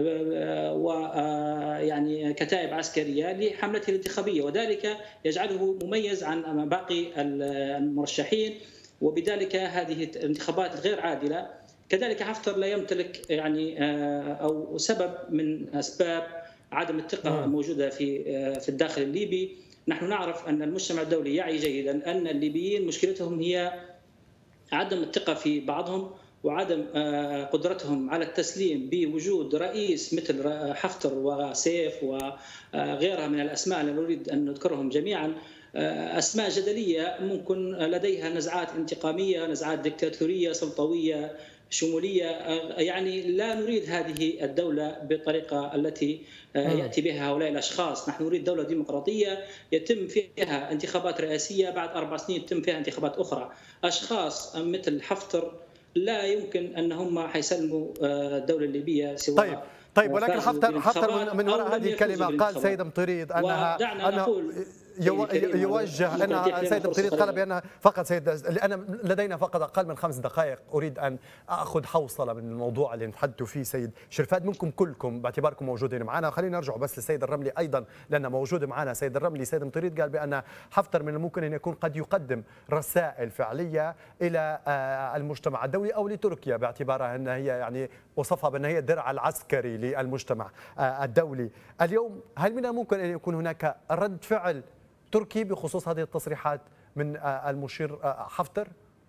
ويعني كتائب عسكرية لحملته الانتخابية، وذلك يجعله مميز عن باقي المرشحين، وبذلك هذه الانتخابات غير عادلة. كذلك حفتر لا يمتلك يعني أو سبب من أسباب عدم الثقة الموجودة في الداخل الليبي. نحن نعرف أن المجتمع الدولي يعي جيدا أن الليبيين مشكلتهم هي عدم الثقة في بعضهم وعدم قدرتهم على التسليم بوجود رئيس مثل حفتر وسيف وغيرها من الأسماء التي نريد أن نذكرهم جميعا، أسماء جدلية ممكن لديها نزعات انتقامية، نزعات ديكتاتورية سلطوية شمولية. يعني لا نريد هذه الدولة بالطريقة التي يأتي بها هؤلاء الأشخاص. نحن نريد دولة ديمقراطية يتم فيها انتخابات رئاسية، بعد 4 سنين يتم فيها انتخابات أخرى. أشخاص مثل حفتر لا يمكن أن هم حيسلموا الدولة الليبية سواء طيب ولكن حفتر من وراء هذه الكلمة قال سيد مطريد أنه يوجه أن سيد مطريد قال بأن فقط لأن لدينا فقط أقل من 5 دقائق أريد أن أخذ حوصلة من الموضوع اللي نتحدث فيه سيد شرفاد منكم كلكم باعتباركم موجودين معنا. خلينا نرجع بس للسيد الرملي أيضا لأنه موجود معنا. سيد الرملي، سيد مطريد قال بأن حفتر من الممكن أن يكون قد يقدم رسائل فعلية إلى المجتمع الدولي أو لتركيا باعتبارها أنها هي يعني وصفها بأن هي الدرع العسكري للمجتمع الدولي. اليوم هل من الممكن أن يكون هناك رد فعل تركي بخصوص هذه التصريحات من المشير حفتر؟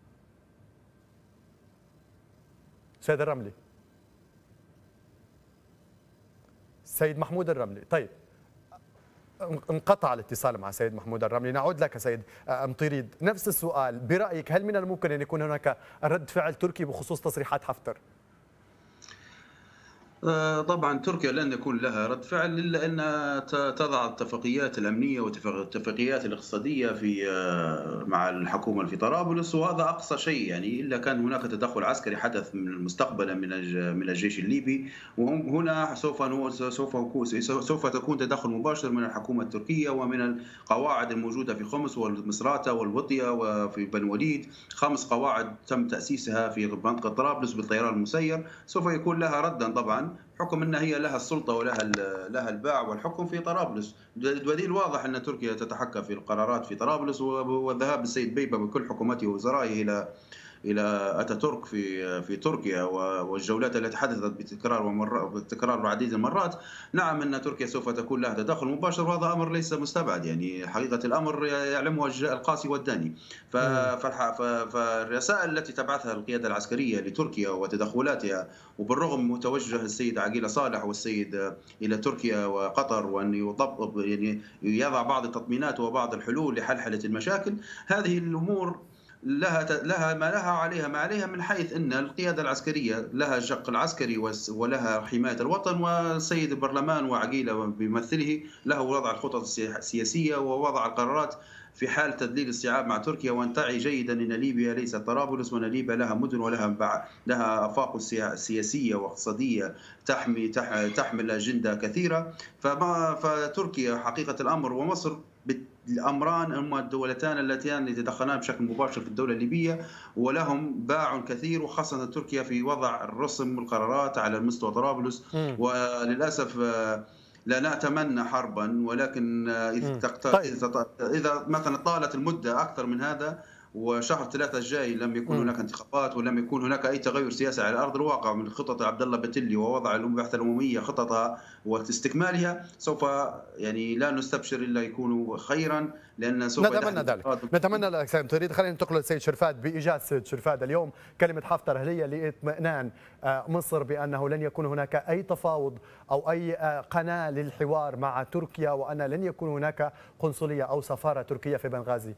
سيد الرملي، سيد محمود الرملي. طيب انقطع الاتصال مع سيد محمود الرملي، نعود لك سيد مطيريد. نفس السؤال، برأيك هل من الممكن أن يكون هناك رد فعل تركي بخصوص تصريحات حفتر؟ طبعا تركيا لن يكون لها رد فعل الا ان تضع الاتفاقيات الامنيه والاتفاقيات الاقتصاديه في مع الحكومه في طرابلس، وهذا اقصى شيء يعني، الا كان هناك تدخل عسكري حدث من مستقبلا من الجيش الليبي، وهنا سوف تكون تدخل مباشر من الحكومه التركيه ومن القواعد الموجوده في خمس والمصراتة والبطيه وفي بن وليد. 5 قواعد تم تاسيسها في منطقه طرابلس بالطيران المسير، سوف يكون لها ردا طبعا، حكم أن هي لها السلطة ولها الباع والحكم في طرابلس. بديل واضح أن تركيا تتحكم في القرارات في طرابلس، وذهاب السيد بيبة بكل حكومته ووزرائه إلى أتاتورك في تركيا، والجولات التي حدثت بتكرار عديد المرات. نعم أن تركيا سوف تكون لها تدخل مباشر، وهذا أمر ليس مستبعد يعني، حقيقة الأمر يعلمها القاسي والداني. فالرسائل التي تبعثها القيادة العسكرية لتركيا وتدخلاتها، وبالرغم متوجه السيد عقيلة صالح والسيد إلى تركيا وقطر وأن يضع بعض التطمينات وبعض الحلول لحلحلة المشاكل، هذه الأمور لها ما عليها من حيث أن القيادة العسكرية لها الشق العسكري ولها حماية الوطن، والسيد البرلمان وعقيلة بممثله له وضع الخطط السياسية ووضع القرارات في حال تدليل استيعاب مع تركيا. وأن تعي جيدا أن ليبيا ليست طرابلس، وأن ليبيا لها مدن ولها آفاق سياسية واقتصادية تحمل أجندة كثيرة. فتركيا حقيقة الأمر ومصر الأمران هما الدولتان اللتان يتدخلان بشكل مباشر في الدولة الليبية، ولهم باع كثير، وخاصة تركيا في وضع الرسم والقرارات على مستوى طرابلس. وللأسف لا نتمنى حربا، ولكن إذا مثلا طالت المدة أكثر من هذا، وشهر 3 الجاي لم يكن هناك انتخابات ولم يكن هناك أي تغير سياسي على أرض الواقع من خطط عبد الله بتلي ووضع البعثة الأممية خططها واستكمالها، سوف يعني لا نستبشر إلا يكونوا خيرا، لأن سوف نتمنى ذلك. نتمنى لك سيد تريد. خلينا ننتقل للسيد شرفاد. بإيجاز سيد شرفاد، اليوم كلمة حفتر هل هي لاطمئنان مصر بأنه لن يكون هناك أي تفاوض أو أي قناة للحوار مع تركيا، وأن لن يكون هناك قنصلية أو سفارة تركية في بنغازي؟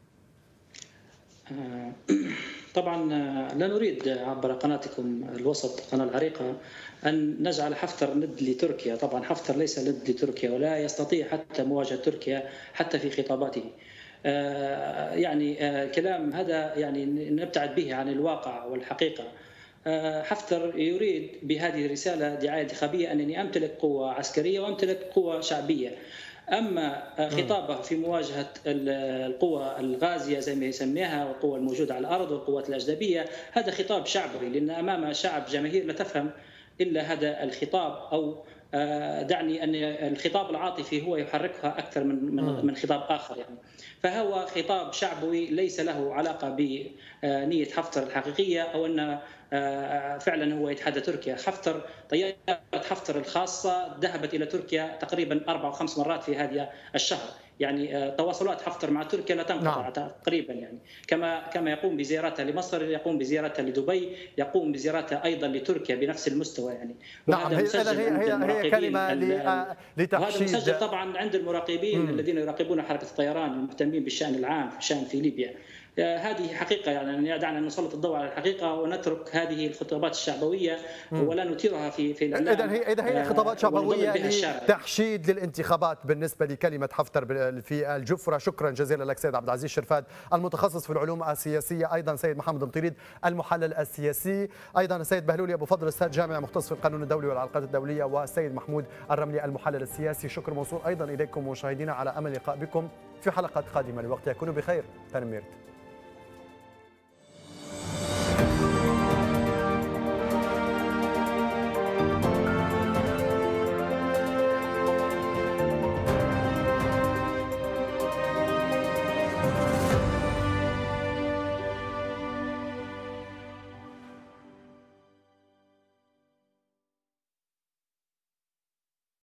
طبعا لا نريد عبر قناتكم الوسط قناة العريقة أن نجعل حفتر ند لتركيا. طبعا حفتر ليس ند لتركيا، ولا يستطيع حتى مواجهة تركيا حتى في خطاباته. يعني كلام هذا يعني نبتعد به عن الواقع والحقيقة. حفتر يريد بهذه الرسالة دعاية انتخابية أنني أمتلك قوة عسكرية وأمتلك قوة شعبية. أما خطابه في مواجهة القوى الغازية زي ما يسميها والقوى الموجودة على الأرض والقوات الأجنبية، هذا خطاب شعبي، لأن أمام شعب جماهير لا تفهم إلا هذا الخطاب، أو دعني أن الخطاب العاطفي هو يحركها أكثر من خطاب آخر يعني. فهو خطاب شعبي ليس له علاقة بنية حفتر الحقيقية، أو أن فعلا هو يتحدى تركيا. طيارة حفتر الخاصة ذهبت إلى تركيا تقريبا 4 أو 5 مرات في هذا الشهر، يعني تواصلات حفتر مع تركيا لا تنقطع تقريبا يعني. كما يقوم بزيارته لمصر، يقوم بزيارته لدبي، يقوم بزيارته أيضا لتركيا بنفس المستوى يعني. نعم، هي كلمة لتحشيد، وهذا مسجل طبعا عند المراقبين الذين يراقبون حركة الطيران المهتمين بالشأن العام، الشأن في ليبيا. هذه حقيقة يعني، دعنا نسلط الضوء على الحقيقة ونترك هذه الخطابات الشعبوية ولا نثيرها في الإعلام. إذا هي خطابات شعبوية لتحشيد للانتخابات بالنسبة لكلمة حفتر في الجفرة. شكرا جزيلا لك سيد عبد العزيز شرفاد المتخصص في العلوم السياسية، أيضا سيد محمد مطيريد المحلل السياسي، أيضا السيد بهلولي أبو فضل أستاذ جامعي مختص في القانون الدولي والعلاقات الدولية، والسيد محمود الرملي المحلل السياسي. شكر موصول أيضا إليكم مشاهدينا، على أمل لقاء بكم في حلقات قادمة. لوقت يكونوا بخير. تنميرت.